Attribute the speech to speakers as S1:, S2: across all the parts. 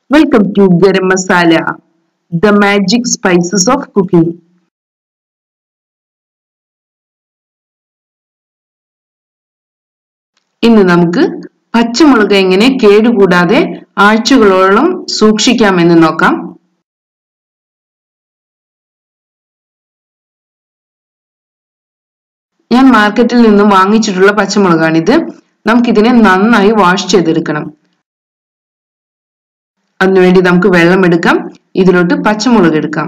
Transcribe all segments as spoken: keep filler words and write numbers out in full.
S1: Welcome to Garam Masala, the magic spices of cooking. ഇന്ന് നമുക്ക് പച്ചമുളക് എങ്ങനെ കേടുകൂടാതെ ആഴ്ചകളോളം സൂക്ഷിക്കാമെന്ന് നോക്കാം. ഞാൻ മാർക്കറ്റിൽ നിന്ന് വാങ്ങിച്ചിട്ടുള്ള പച്ചമുളകാണിത്. നമുക്ക് ഇതിനെ നന്നായി വാഷ് ചെയ്തെടുക്കണം. അതിനുവേണ്ടി നമുക്ക് വെള്ളം എടുക്കാം. ഇതിലോട്ട് പച്ചമുളക് എടുക്കാം.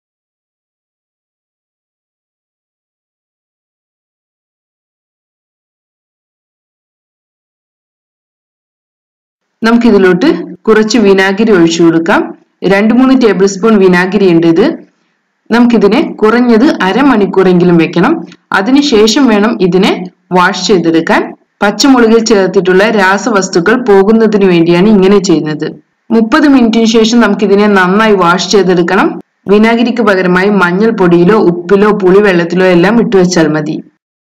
S1: നമുക്ക് ഇതിലോട്ട് കുറച്ച് വിനാഗിരി ഒഴിച്ചു കൊടുക്കാം. രണ്ട് മൂന്ന് ടേബിൾ സ്പൂൺ വിനാഗിരി ഉണ്ട് ഇത്. നമുക്കിതിനെ കുറഞ്ഞത് അരമണിക്കൂറെങ്കിലും വെക്കണം. അതിനുശേഷം വേണം ഇതിനെ വാഷ് ചെയ്തെടുക്കാൻ. പച്ചമുളകിൽ ചേർത്തിട്ടുള്ള രാസവസ്തുക്കൾ പോകുന്നതിന് വേണ്ടിയാണ് ഇങ്ങനെ ചെയ്യുന്നത്. മുപ്പത് മിനിറ്റിന് ശേഷം നമുക്കിതിനെ നന്നായി വാഷ് ചെയ്തെടുക്കണം. വിനാഗിരിക്ക് പകരമായി മഞ്ഞൾപ്പൊടിയിലോ ഉപ്പിലോ പുളിവെള്ളത്തിലോ എല്ലാം ഇട്ടുവെച്ചാൽ മതി.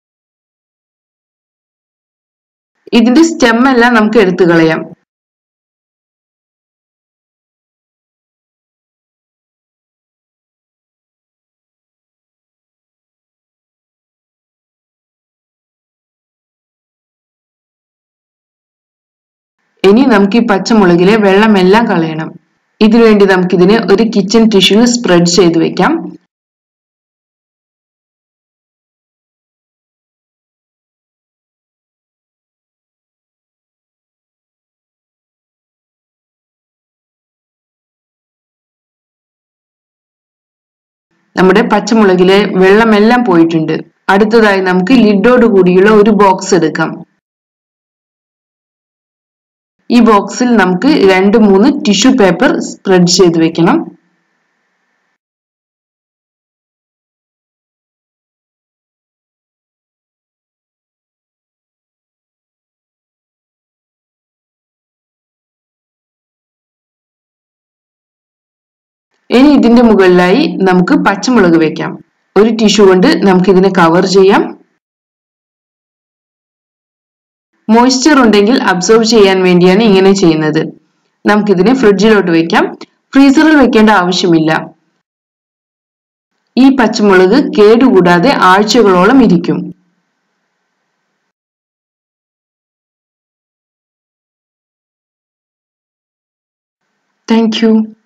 S1: ഇതിന്റെ സ്റ്റെം എല്ലാം നമുക്ക് എടുത്തു കളയാം. ഇനി നമുക്ക് ഈ പച്ചമുളകിലെ വെള്ളമെല്ലാം കളയണം. ഇതിനുവേണ്ടി നമുക്കിതിനെ ഒരു കിച്ചൺ ടിഷ്യൂവിൽ സ്പ്രെഡ് ചെയ്ത് വെക്കാം. നമ്മുടെ പച്ചമുളകിലെ വെള്ളമെല്ലാം പോയിട്ടുണ്ട്. അടുത്തതായി നമുക്ക് ലിഡോട് കൂടിയുള്ള ഒരു ബോക്സ് എടുക്കാം. ഈ ബോക്സിൽ നമുക്ക് രണ്ട് മൂന്ന് ടിഷ്യൂ പേപ്പർ സ്പ്രെഡ് ചെയ്ത് വെക്കണം. ഇനി ഇതിന്റെ മുകളിലായി നമുക്ക് പച്ചമുളക് വെക്കാം. ഒരു ടിഷ്യൂ കൊണ്ട് നമുക്ക് ഇതിനെ കവർ ചെയ്യാം. മോയ്സ്ചർ ഉണ്ടെങ്കിൽ അബ്സോർബ് ചെയ്യാൻ വേണ്ടിയാണ് ഇങ്ങനെ ചെയ്യുന്നത്. നമുക്കിതിനെ ഫ്രിഡ്ജിലോട്ട് വെക്കാം. ഫ്രീസറിൽ വെക്കേണ്ട ആവശ്യമില്ല. ഈ പച്ചമുളക് കേടുകൂടാതെ ആഴ്ചകളോളം ഇരിക്കും. Thank U.